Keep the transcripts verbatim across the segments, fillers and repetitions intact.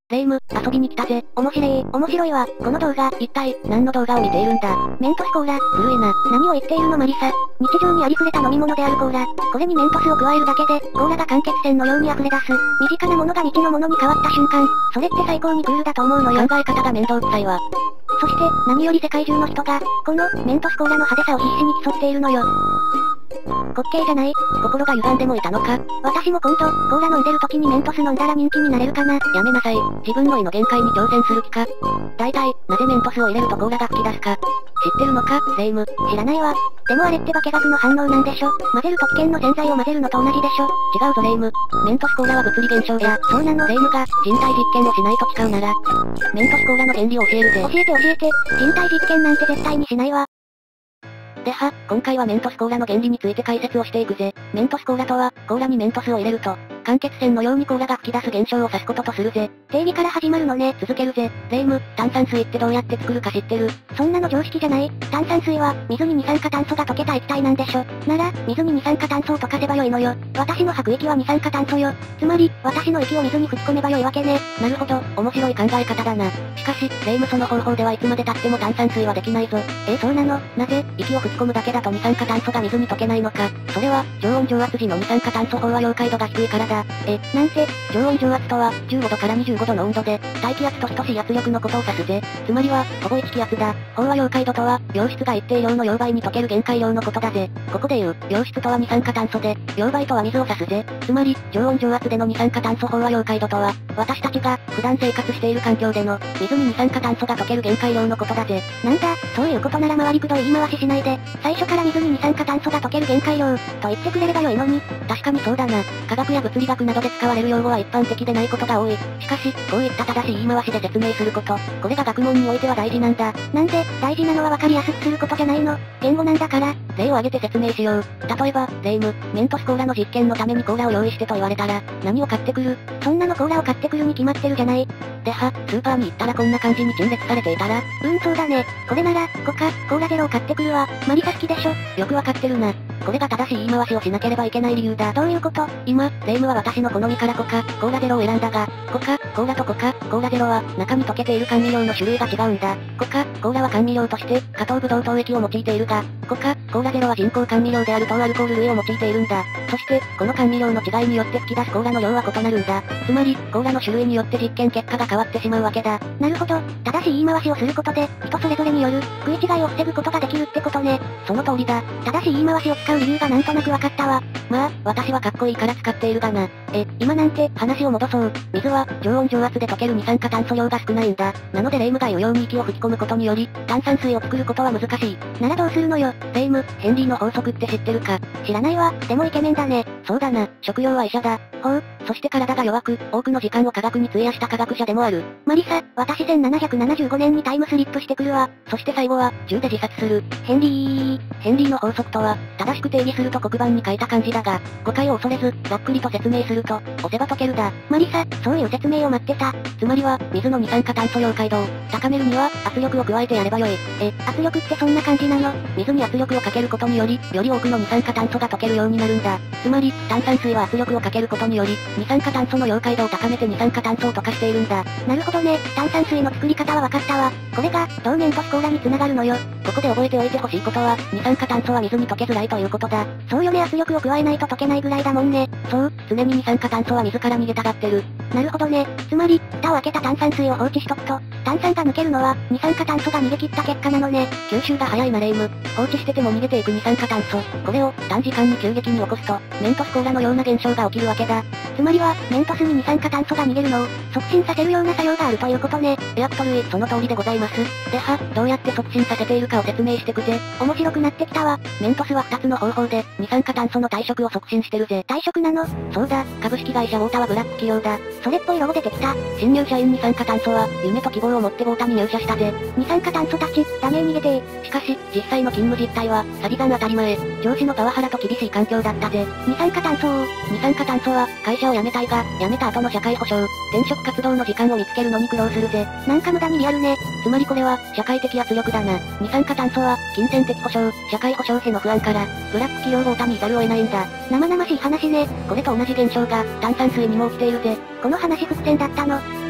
レ夢ム、遊びに来たぜ。 面白い、面白いわ。この動画、 一体、何の動画を見ているんだ？ メントスコーラ。 ずるいな。 何を言っているのマリサ。日常にありふれた飲み物であるコーラ。これにメントスを加えるだけで、コーラが間欠泉のように溢れ出す。身近なものが未知のものに変わった瞬間、それって最高にクールだと思うのよ。 考え方が面倒くさいわ。 そして、何より世界中の人が、この、メントスコーラの派手さを必死に競っているのよ。滑稽じゃない？ 心が歪んでもいたのか？ 私も今度、コーラ飲んでる時にメントス飲んだら人気になれるかな。 やめなさい。自分の胃の限界に挑戦する気か？大体、なぜメントスを入れるとコーラが吹き出すか？知ってるのか、レ夢ム？ 知らないわ。でもあれって化学の反応なんでしょ？混ぜると危険の洗剤を混ぜるのと同じでしょ？ 違うぞレ夢ム。メントスコーラは物理現象だ。 そうなの？ レ夢ムが、人体実験をしないと誓うなら、メントスコーラの原理を教えるぜ。 教えて教えて。人体実験なんて絶対にしないわ。 では、今回はメントスコーラの原理について解説をしていくぜ。メントスコーラとは、コーラにメントスを入れると、間欠泉のようにコーラが吹き出す現象を指すこととするぜ。 定義から始まるのね。 続けるぜ。レ夢ム、炭酸水ってどうやって作るか知ってる？ そんなの常識じゃない。炭酸水は、水に二酸化炭素が溶けた液体なんでしょ。なら、水に二酸化炭素を溶かせばよいのよ。私の吐く息は二酸化炭素よ。つまり、私の息を水に吹き込めばよいわけね。 なるほど、面白い考え方だな。しかし、レ夢ムその方法ではいつまで経っても炭酸水はできないぞ。 え、そうなの？ なぜ、息を吹き込むだけだと二酸化炭素が水に溶けないのか。それは、常温常圧時の二酸化炭素飽和溶解度が低いからだ。 え、なんて？ 常温常圧とは、じゅうごどからにじゅうごどの温度で、大気圧と等しい圧力のことを指すぜ。つまりは、ほぼいち気圧だ。飽和溶解度とは、溶質が一定量の溶媒に溶ける限界量のことだぜ。ここで言う、溶質とは二酸化炭素で、溶媒とは水を指すぜ。つまり、常温常圧での二酸化炭素飽和溶解度とは、私たちが、普段生活している環境での、水に二酸化炭素が溶ける限界量のことだぜ。 なんだ、そういうことなら回りくどい言い回ししないで、最初から水に二酸化炭素が溶ける限界量、と言ってくれればよいのに。 確かにそうだな。科学や物理学などで使われる用語は一般的でないことが多い。しかし、こういった正しい言い回しで説明すること、これが学問においては大事なんだ。 なんで、大事なのは分かりやすくすることじゃないの？言語なんだから。 例を挙げて説明しよう。例えば、レ夢ム、メントスコーラの実験のためにコーラを用意してと言われたら、何を買ってくる？ そんなのコーラを買ってくるに決まってるじゃない。 では、スーパーに行ったらこんな感じに陳列されていたら、 うん、そうだね。これなら、コカ・コーラゼロを買ってくるわ。マリサ好きでしょ？ よくわかってるな。これが正しい言い回しをしなければいけない理由だ。 どういうこと？ 今、レ夢ムは私の好みからコカ・コーラゼロを選んだが、コカ・コーラとコカ・コーラゼロは、中に溶けている甘味料の種類が違うんだ。コカ・コーラは甘味料として、加糖ブドウ糖液を用いているが、コカ・コーラゼロは人工甘味料である糖アルコール類を用いているんだ。そして、この甘味料の違いによって吹き出すコーラの量は異なるんだ。つまり、コーラの種類によって実験結果が変わってしまうわけだ。 なるほど。正しい言い回しをすることで、人それぞれによる、食い違いを防ぐことができるってことね。 その通りだ。 正しい言い回しを使う理由がなんとなくわかったわ。 まあ、私はかっこいいから使っているがな。え、今なんて、話を戻そう。水は、常温常圧で溶ける二酸化炭素量が少ないんだ。なのでレ夢ムが言うように息を吹き込むことにより、炭酸水を作ることは難しい。 ならどうするのよ。 レ夢ム、ヘンリーの法則って知ってるか？ 知らないわ。でもイケメンだね。 そうだな。職業は医者だ。ほう。そして体が弱く、多くの時間を科学に費やした科学者でもある。 マリサ、私せんななひゃくななじゅうごねんにタイムスリップしてくるわ。 そして最後は、銃で自殺する。 ヘンリー。 ヘンリーの法則とは、正しく定義すると黒板に書いた漢字だが、誤解を恐れず、ざっくりと説明すると、押せば解けるだ。 マリサ、そういう説明を待ってた。 つまりは、水の二酸化炭素溶解度を高めるには、圧力を加えてやればよい。 え、圧力ってそんな感じなの？ 水に圧力をかけることにより、より多くの二酸化炭素が溶けるようになるんだ。つまり、炭酸水は圧力をかけることにより、二酸化炭素の溶解度を高めて二酸化炭素を溶かしているんだ。 なるほどね。炭酸水の作り方は分かったわ。これが、どうメントスコーラに繋がるのよ。 ここで覚えておいてほしいことは、二酸化炭素は水に溶けづらいということだ。 そうよね、圧力を加えないと溶けないぐらいだもんね。 そう、常に二酸化炭素は水から逃げたがってる。 なるほどね。つまり、蓋を開けた炭酸水を放置しとくと、炭酸が抜けるのは、二酸化炭素が逃げ切った結果なのね。 吸収が早いなレ夢ム。放置してても逃げていく二酸化炭素。これを、短時間に急激に起こすと、メントスコーラのような現象が起きるわけだ。 つまりは、メントスに二酸化炭素が逃げるのを、促進させるような作用があるということね。 エアクト類、その通りでございます。では、どうやって促進させているかを説明してくぜ。 面白くなってきたわ。 メントスは二つの方法で、二酸化炭素の退色を促進してるぜ。 退色なの？ そうだ、株式会社ウォータはブラック企業だ。 それっぽいロゴ出てきた。 新入社員二酸化炭素は、夢と希望を持ってウォータに入社したぜ。 二酸化炭素たち、ダメ逃げてしかし、実際の勤務実態は、サビ残当たり前。上司のパワハラと厳しい環境だったぜ。 二酸化炭素を。 二酸化炭素は、会社を辞めたいが、辞めた後の社会保障、転職活動の時間を見つけるのに苦労するぜ。 なんか無駄にリアルね。 つまりこれは、社会的圧力だな。二酸化炭素は、金銭的保障、社会保障費の不安から、ブラック企業ウォータにいざるを得ないんだ。 生々しい話ね。 これと同じ現象が、炭酸水にも起きているぜ。 この話伏線だったの。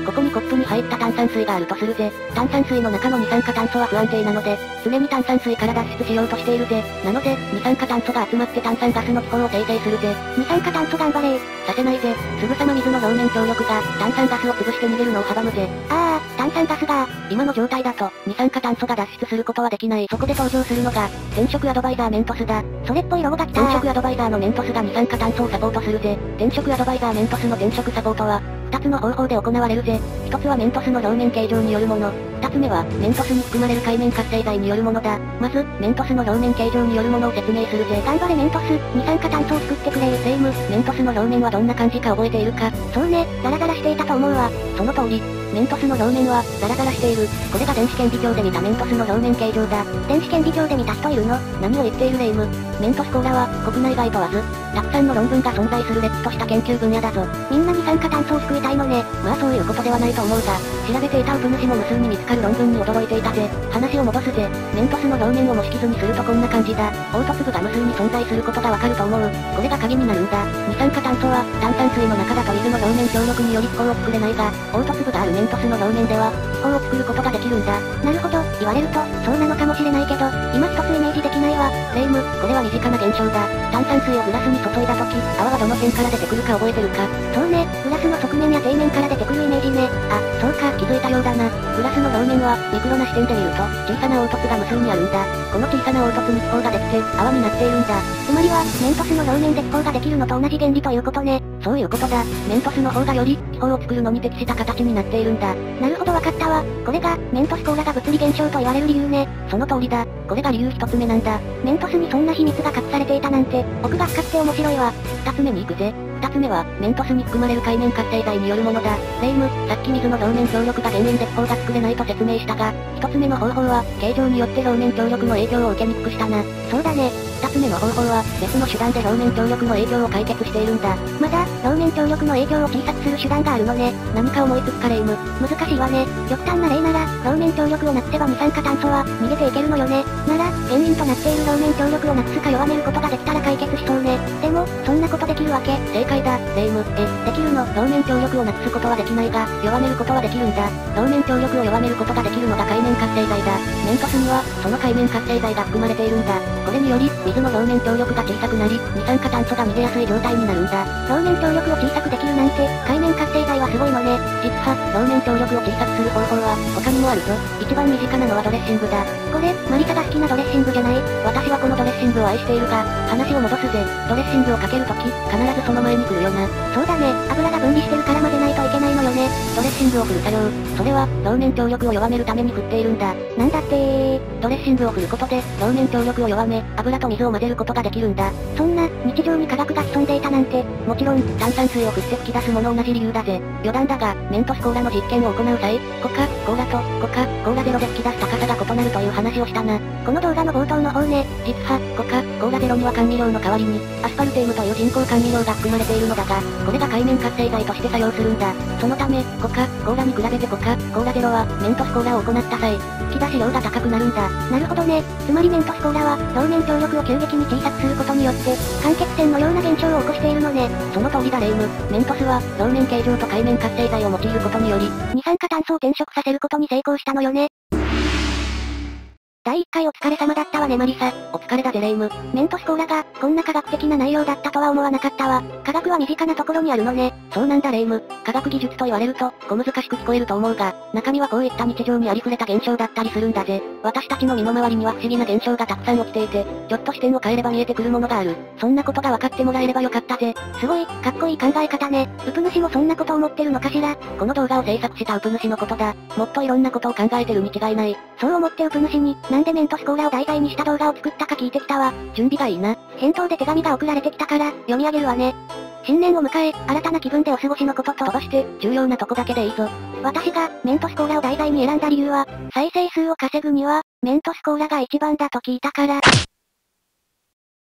ここにコップに入った炭酸水があるとするぜ。炭酸水の中の二酸化炭素は不安定なので、常に炭酸水から脱出しようとしているぜ。なので、二酸化炭素が集まって炭酸ガスの気泡を生成するぜ。 二酸化炭素頑張れー。 させないぜ。すぐさま水の表面張力が、炭酸ガスを潰して逃げるのを阻むぜ。 ああ、炭酸ガスが、 今の状態だと、二酸化炭素が脱出することはできない。そこで登場するのが、転職アドバイザーメントスだ。 それっぽいロゴが来たー。 転職アドバイザーのメントスが二酸化炭素をサポートするぜ。転職アドバイザーメントスの転職サポートは、二つの方法で行われるぜ。一つはメントスの表面形状によるもの。二つ目は、メントスに含まれる界面活性剤によるものだ。まず、メントスの表面形状によるものを説明するぜ。 頑張れメントス、二酸化炭素を作ってくれー。 レイム、メントスの表面はどんな感じか覚えているか？ そうね、ザラザラしていたと思うわ。 その通り。メントスの表面は、ザラザラしている。これが電子顕微鏡で見たメントスの表面形状だ。 電子顕微鏡で見た人いるの？ 何を言っているレイム。メントスコーラは、国内外問わず、たくさんの論文が存在するれっきとした研究分野だぞ。 みんな二酸化炭素を救いたいのね。 まあそういうことではないと思うが、調べていたウプ主も無数に見つかる論文に驚いていたぜ。話を戻すぜ。メントスの表面を模式図にするとこんな感じだ。凹凸部が無数に存在することがわかると思う。これが鍵になるんだ。二酸化炭素は、炭酸水の中だと水の表面張力により気泡を作れないが、凹凸部があるメントスの表面では、気泡を作ることができるんだ。 なるほど、言われると、そうなのかもしれないけど、今一つイメージできないわ。 レイム、これは身近な現象だ。炭酸水をグラスに注いだ時、泡はどの辺から出てくるか覚えてるか？ そうね、グラスの側面や底面から出てくるイメージね。 あ、そうか、気づいたようだな。グラスの表面は、ミクロな視点で見ると、小さな凹凸が無数にあるんだ。この小さな凹凸に気泡ができて、泡になっているんだ。 つまりは、メントスの表面で気泡ができるのと同じ原理ということね。 そういうことだ。メントスの方がより、気泡を作るのに適した形になっているんだ。 なるほどわかったわ。これが、メントスコーラが物理現象と言われる理由ね。 その通りだ。これが理由一つ目なんだ。 メントスにそんな秘密が隠されていたなんて、奥が深くて面白いわ。 二つ目に行くぜ。二つ目は、メントスに含まれる界面活性剤によるものだ。レイム、さっき水の表面張力が原因で気泡が作れないと説明したが、一つ目の方法は、形状によって表面張力の影響を受けにくくしたな。 そうだね。 二つ目の方法は、別の手段で表面張力の影響を解決しているんだ。 まだ、表面張力の影響を小さくする手段があるのね。 何か思いつくかレイム。 難しいわね。極端な例なら、表面張力をなくせば二酸化炭素は、逃げていけるのよね。なら、原因となっている表面張力をなくすか弱めることができたら解決しそうね。でも、そんなことできるわけ？ 正解だ、レイム。え、できるの？表面張力をなくすことはできないが、弱めることはできるんだ。表面張力を弱めることができるのが界面活性剤だ。メントスには、その界面活性剤が含まれているんだ。これにより、水の表面張力が小さくなり、二酸化炭素が逃げやすい状態になるんだ。 表面張力を小さくできるなんて、界面活性剤はすごいのね。 実は、表面張力を小さくする方法は、他にもあるぞ。一番身近なのはドレッシングだ。 これ、マリサが好きなドレッシングじゃない？ 私はこのドレッシングを愛しているが、話を戻すぜ。ドレッシングをかけるとき、必ずその前に来るよな。 そうだね、油が分離してるから混ぜないといけないのよね。 ドレッシングを振る作業。それは、表面張力を弱めるために振っているんだ。 なんだってー。 ドレッシングを振ることで、表面張力を弱め、油と水を混ぜることができるんだ。 そんな、日常に科学が潜んでいたなんて。 もちろん、炭酸水を振って吹き出すもの同じ理由だぜ。余談だが、メントスコーラの実験を行う際、コカ・コーラと、コカ・コーラゼロで吹き出す高さが異なるという話をしたな。 この動画の冒頭の方ね。 実は、コカ・コーラゼロには甘味料の代わりに、アスパルテームという人工甘味料が含まれているのだが、これが界面活性剤として作用するんだ。そのため、コカ・コーラに比べてコカ・コーラゼロは、メントスコーラを行った際、吹き出し量が高くなるんだ。 なるほどね。つまりメントスコーラは、表面張力を急激に小さくすることによって、間欠泉のような現象を起こしているのね。 その通りだレイム。メントスは、表面形状と界面活性剤を用いることにより、 二酸化炭素を転職させることに成功したのよね。だいいっかいお疲れ様だったわねマリサ。 お疲れだぜレイム。 メントスコーラが、こんな科学的な内容だったとは思わなかったわ。科学は身近なところにあるのね。 そうなんだレイム。科学技術と言われると、小難しく聞こえると思うが、中身はこういった日常にありふれた現象だったりするんだぜ。私たちの身の回りには不思議な現象がたくさん起きていて、ちょっと視点を変えれば見えてくるものがある。そんなことが分かってもらえればよかったぜ。 すごい、かっこいい考え方ね。ウプ主もそんなこと思ってるのかしら。 この動画を制作したウプ主のことだ。もっといろんなことを考えてるに違いない。 そう思ってウプ主に、なんでメントスコーラを題材にした動画を作ったか聞いてきたわ。 準備がいいな。 返答で手紙が送られてきたから、読み上げるわね。新年を迎え、新たな気分でお過ごしのことと飛ばして、重要なとこだけでいいぞ。 私が、メントスコーラを題材に選んだ理由は、再生数を稼ぐには、メントスコーラが一番だと聞いたから。